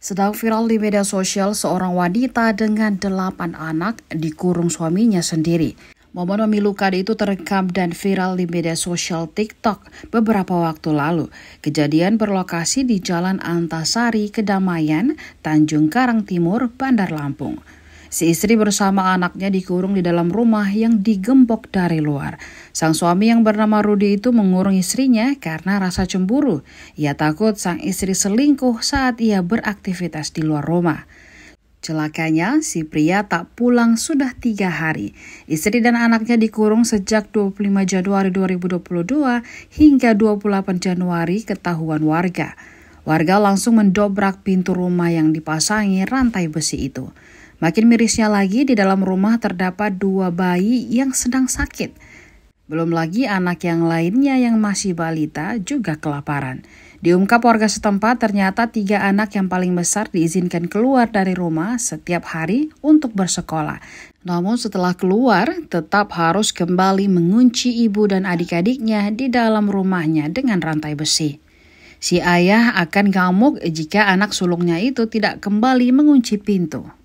Sedang viral di media sosial seorang wanita dengan 8 anak dikurung suaminya sendiri. Momen memilukan itu terekam dan viral di media sosial TikTok beberapa waktu lalu. Kejadian berlokasi di Jalan Antasari, Kedamaian, Tanjung Karang Timur, Bandar Lampung. Si istri bersama anaknya dikurung di dalam rumah yang digembok dari luar. Sang suami yang bernama Rudi itu mengurung istrinya karena rasa cemburu. Ia takut sang istri selingkuh saat ia beraktivitas di luar rumah. Celakanya, si pria tak pulang sudah 3 hari. Istri dan anaknya dikurung sejak 25 Januari 2022 hingga 28 Januari ketahuan warga. Warga langsung mendobrak pintu rumah yang dipasangi rantai besi itu. Makin mirisnya lagi, di dalam rumah terdapat 2 bayi yang sedang sakit. Belum lagi anak yang lainnya yang masih balita juga kelaparan. Diungkap warga setempat, ternyata 3 anak yang paling besar diizinkan keluar dari rumah setiap hari untuk bersekolah. Namun setelah keluar, tetap harus kembali mengunci ibu dan adik-adiknya di dalam rumahnya dengan rantai besi. Si ayah akan ngamuk jika anak sulungnya itu tidak kembali mengunci pintu.